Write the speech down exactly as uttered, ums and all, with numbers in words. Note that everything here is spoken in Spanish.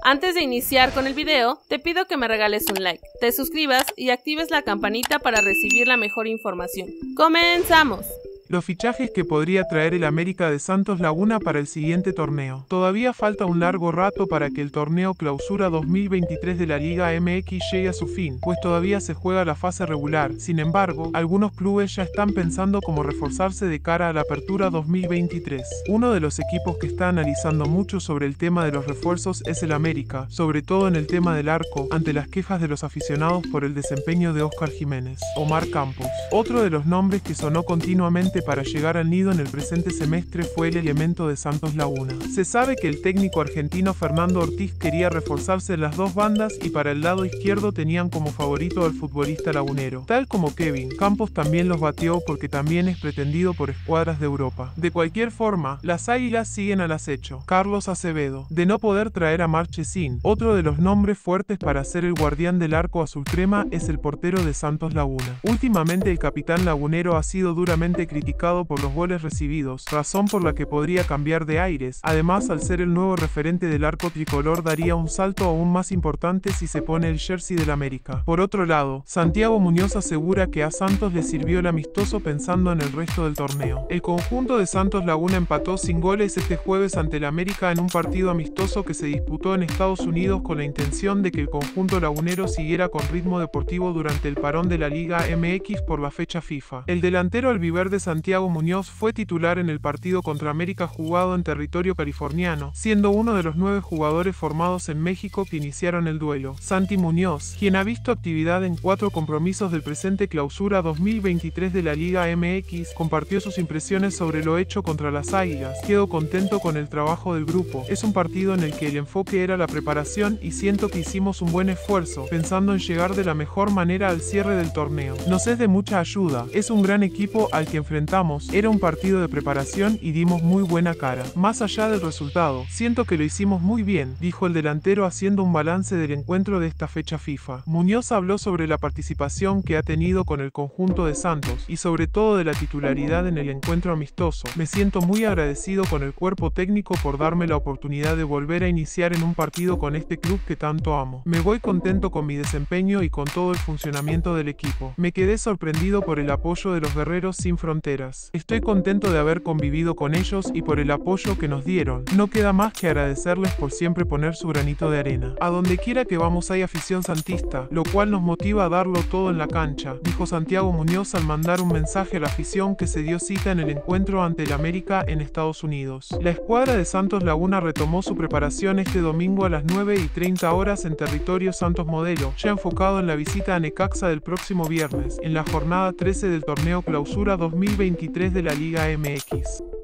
Antes de iniciar con el video, te pido que me regales un like, te suscribas y actives la campanita para recibir la mejor información. ¡Comenzamos! Los fichajes que podría traer el América de Santos Laguna para el siguiente torneo. Todavía falta un largo rato para que el torneo Clausura dos mil veintitrés de la Liga M X llegue a su fin, pues todavía se juega la fase regular. Sin embargo, algunos clubes ya están pensando cómo reforzarse de cara a la Apertura dos mil veintitrés. Uno de los equipos que está analizando mucho sobre el tema de los refuerzos es el América, sobre todo en el tema del arco, ante las quejas de los aficionados por el desempeño de Óscar Jiménez. Omar Campos, otro de los nombres que sonó continuamente para llegar al nido en el presente semestre, fue el elemento de Santos Laguna. Se sabe que el técnico argentino Fernando Ortiz quería reforzarse en las dos bandas y para el lado izquierdo tenían como favorito al futbolista lagunero. Tal como Kevin, Campos también los batió porque también es pretendido por escuadras de Europa. De cualquier forma, las Águilas siguen al acecho. Carlos Acevedo, de no poder traer a Marchesín, otro de los nombres fuertes para ser el guardián del arco azul crema es el portero de Santos Laguna. Últimamente el capitán lagunero ha sido duramente criticado por los goles recibidos, razón por la que podría cambiar de aires. Además, al ser el nuevo referente del arco tricolor, daría un salto aún más importante si se pone el jersey del América. Por otro lado, Santiago Muñoz asegura que a Santos le sirvió el amistoso pensando en el resto del torneo. El conjunto de Santos Laguna empató sin goles este jueves ante el América en un partido amistoso que se disputó en Estados Unidos con la intención de que el conjunto lagunero siguiera con ritmo deportivo durante el parón de la Liga M X por la fecha FIFA. El delantero albiverde Santiago Muñoz fue titular en el partido contra América jugado en territorio californiano, siendo uno de los nueve jugadores formados en México que iniciaron el duelo. Santi Muñoz, quien ha visto actividad en cuatro compromisos del presente Clausura dos mil veintitrés de la Liga M X, compartió sus impresiones sobre lo hecho contra las Águilas. Quedo contento con el trabajo del grupo. Es un partido en el que el enfoque era la preparación y siento que hicimos un buen esfuerzo, pensando en llegar de la mejor manera al cierre del torneo. Nos es de mucha ayuda. Es un gran equipo al que enfrentamos. Era un partido de preparación y dimos muy buena cara. Más allá del resultado, siento que lo hicimos muy bien, dijo el delantero haciendo un balance del encuentro de esta fecha FIFA. Muñoz habló sobre la participación que ha tenido con el conjunto de Santos y sobre todo de la titularidad en el encuentro amistoso. Me siento muy agradecido con el cuerpo técnico por darme la oportunidad de volver a iniciar en un partido con este club que tanto amo. Me voy contento con mi desempeño y con todo el funcionamiento del equipo. Me quedé sorprendido por el apoyo de los guerreros sin fronteras. Estoy contento de haber convivido con ellos y por el apoyo que nos dieron. No queda más que agradecerles por siempre poner su granito de arena. A donde quiera que vamos hay afición santista, lo cual nos motiva a darlo todo en la cancha, dijo Santiago Muñoz al mandar un mensaje a la afición que se dio cita en el encuentro ante el América en Estados Unidos. La escuadra de Santos Laguna retomó su preparación este domingo a las nueve y treinta horas en territorio Santos Modelo, ya enfocado en la visita a Necaxa del próximo viernes, en la jornada trece del torneo Clausura dos mil veintitrés de la Liga M X.